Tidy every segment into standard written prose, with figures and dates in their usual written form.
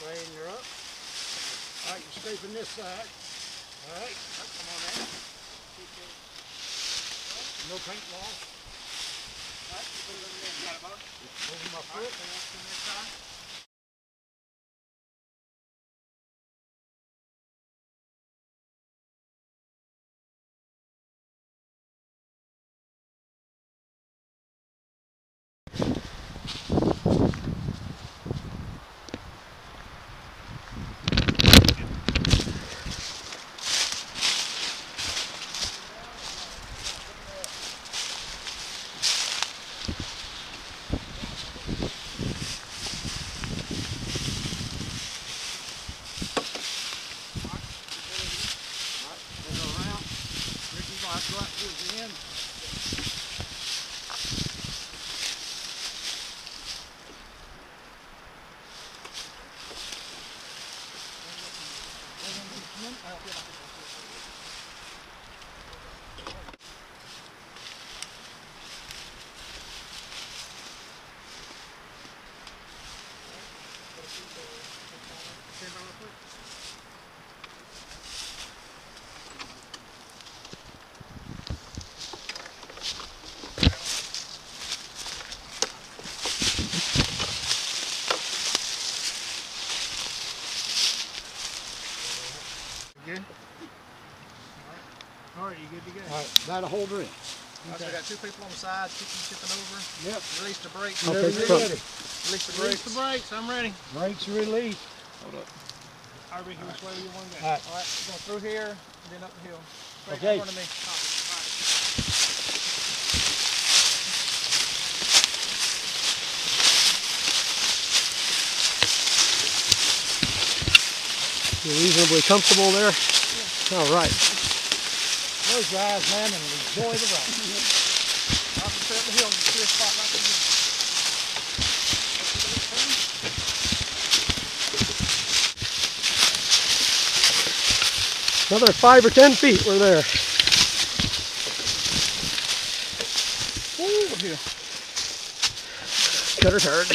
Straighten her up. All right, you're scraping this side. All right, come on in. No paint loss. All right, put it over there. Got it, bud? Over my foot. Right towards the end. Good? All right, you good to go? All right, that'll hold her in. Okay. So I got two people on the side, keep them tipping over. Yep. Release the brakes. Okay, you're ready. Release the brakes. Release the brakes, I'm ready. Brakes released. Hold up. All right, Ricky, which way do you want to go? All right, going through here, and then up the hill. Straight in front of me. You're reasonably comfortable there? Yeah. All right. Close your eyes, man, and enjoy the ride. Up the hill, you see a spot right there. Another 5 or 10 feet we're there. Ooh, here. Cutter turn.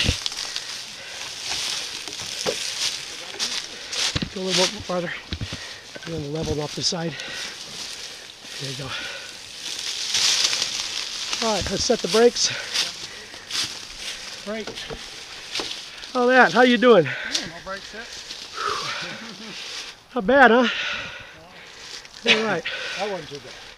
Go a little bit farther. And then level off the side. There you go. All right, let's set the brakes. Brake. Oh, that. How you doing? Yeah, my brake set. Not bad, huh? All right. That wasn't too bad.